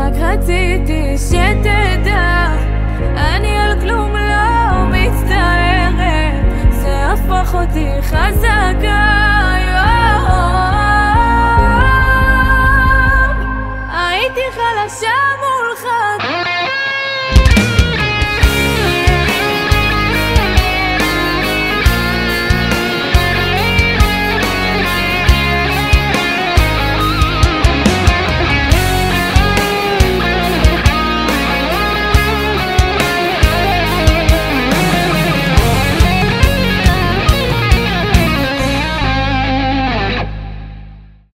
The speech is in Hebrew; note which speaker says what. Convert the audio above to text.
Speaker 1: רק רציתי שתדע, אני על כלום לא מצטערת, זה הפך אותי חזקה. הייתי חלשה